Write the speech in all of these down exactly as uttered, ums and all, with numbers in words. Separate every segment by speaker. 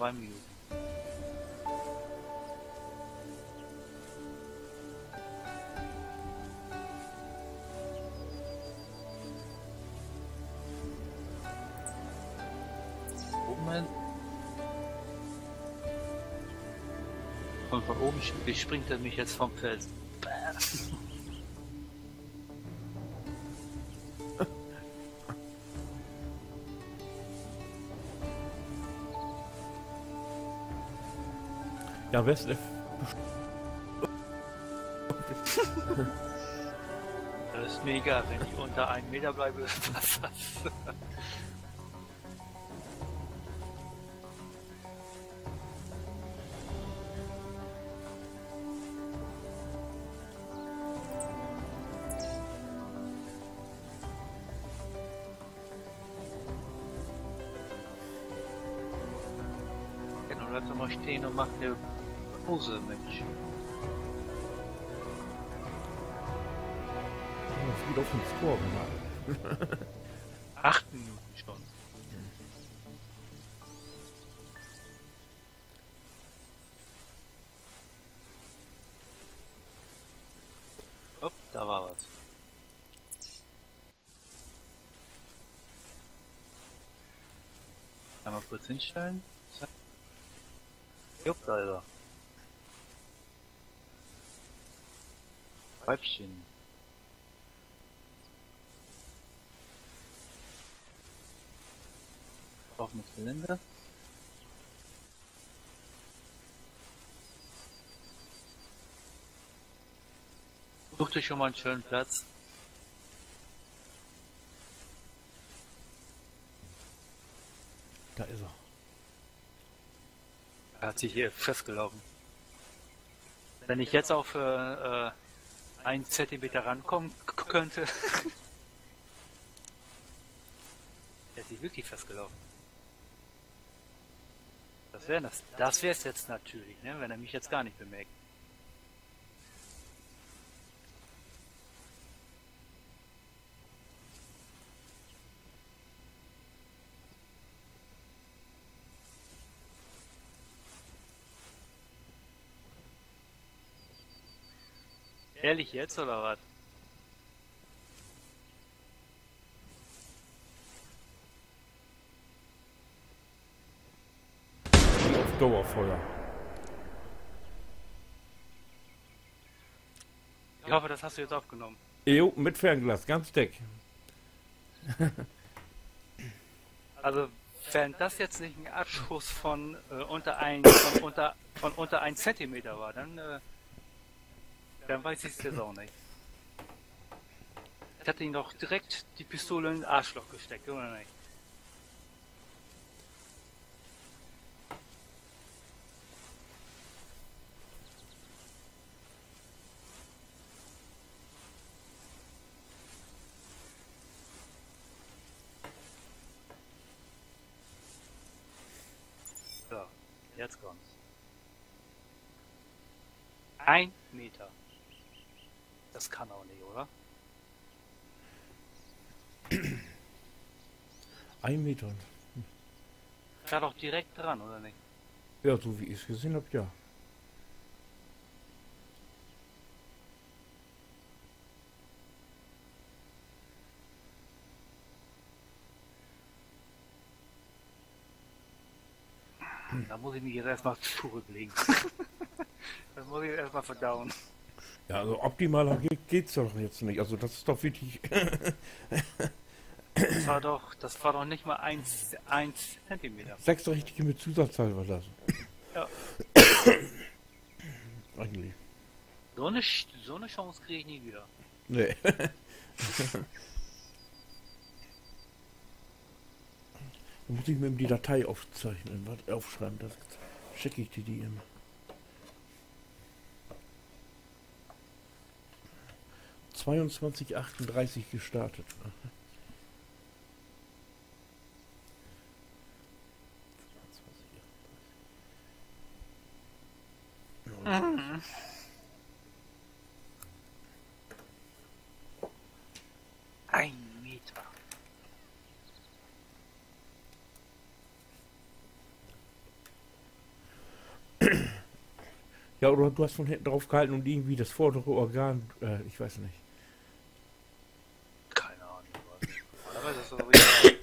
Speaker 1: zwei Minuten. Moment. Und von oben sp- springt er mich jetzt vom Fels.
Speaker 2: Ja, wer ist der?
Speaker 1: Das ist mir egal, wenn ich unter einen Meter bleibe. Was das? Genau, bleib doch mal stehen und mach eine Pause, Mensch.
Speaker 2: Das geht auf den Score gemacht.
Speaker 1: Acht Minuten schon. Hopp, da war was. Einmal kurz hinstellen. Zack. Jupp, da ist er. Weibchen. Offenes Gelände. Such dir schon mal einen schönen Platz.
Speaker 2: Da ist er.
Speaker 1: Er hat sich hier festgelaufen. Wenn ich jetzt auf äh, äh, einen Zentimeter rankommen k- könnte, er hat sich wirklich festgelaufen. Das wäre das. Das wäre es jetzt natürlich, ne, wenn er mich jetzt gar nicht bemerkt. Ehrlich jetzt oder was?
Speaker 2: Auf Dauerfeuer.
Speaker 1: Ich hoffe, das hast du jetzt aufgenommen.
Speaker 2: Jo, mit Fernglas, ganz dick.
Speaker 1: Also, wenn das jetzt nicht ein Abschuss von äh, unter ein von unter von unter ein Zentimeter war, dann äh, dann weiß ich es jetzt auch nicht. Ich hatte ihn doch direkt die Pistole in den Arschloch gesteckt, oder nicht? So, jetzt kommt's. Ein Meter. Das kann auch nicht, oder?
Speaker 2: Ein Meter.
Speaker 1: Ich war doch direkt dran, oder nicht?
Speaker 2: Ja, so wie ich es gesehen habe, ja.
Speaker 1: Da muss ich mich jetzt erstmal zurücklegen. Das muss ich erstmal verdauen.
Speaker 2: Ja, also optimaler geht, geht's doch jetzt nicht. Also das ist doch wirklich...
Speaker 1: Das war doch, das war doch nicht mal eins, eins Zentimeter.
Speaker 2: Sechs richtige mit Zusatzzahl war das.
Speaker 1: Ja.
Speaker 2: Eigentlich.
Speaker 1: So eine, Sch- so eine Chance kriege ich nie wieder.
Speaker 2: Nee. Dann muss ich mir eben die Datei aufzeichnen, was aufschreiben, das schicke ich dir die immer. zweiundzwanzig achtunddreißig gestartet.
Speaker 1: Mhm. Ein Meter.
Speaker 2: Ja, oder du hast von hinten drauf gehalten und irgendwie das vordere Organ, äh, ich weiß nicht.
Speaker 1: Keine Ahnung. Was. Normalerweise ist das so richtig.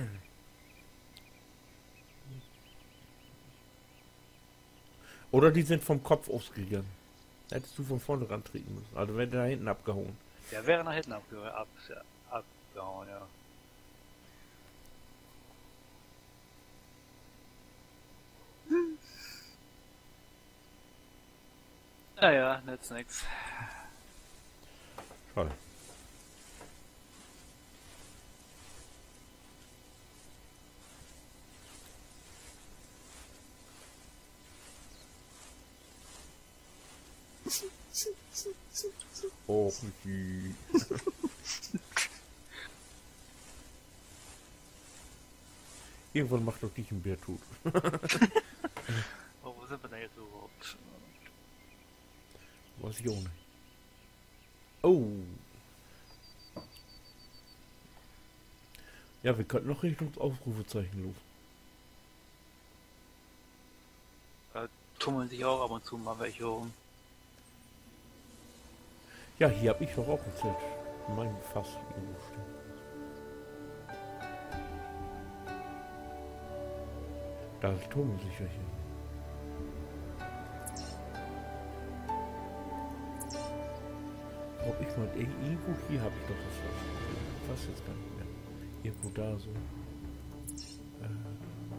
Speaker 2: Oder die sind vom Kopf ausgegangen. Hättest du von vorne rantreten müssen. Also wenn der da hinten abgehauen.
Speaker 1: Der wäre nach hinten abge ab abgehauen, ja. Naja, nützt nix.
Speaker 2: Schade. Oh, die. Irgendwann macht doch dich ein Bär tot.
Speaker 1: Oh, wo sind wir denn jetzt überhaupt?
Speaker 2: Weiß ich auch nicht. Oh. Ja, wir könnten noch Richtung Ausrufezeichen los.
Speaker 1: Da tummeln sich auch ab und zu mal welche rum.
Speaker 2: Ja, hier habe ich doch auch ein Zelt. In meinem Fass irgendwo stehen. Da tummeln sich welche. Ob ich mal irgendwo hier habe ich doch das Fass. Fass jetzt gar nicht mehr. Irgendwo da so. Äh.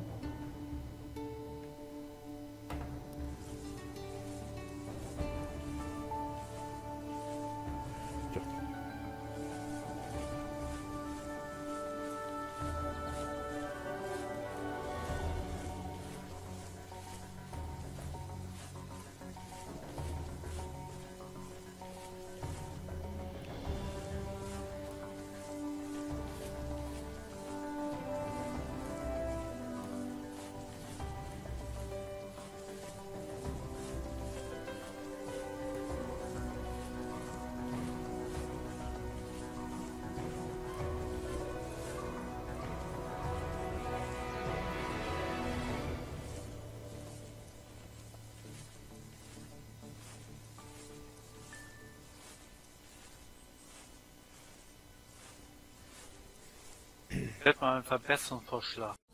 Speaker 2: Ja.
Speaker 1: Ich hätte mal einen Verbesserungsvorschlag.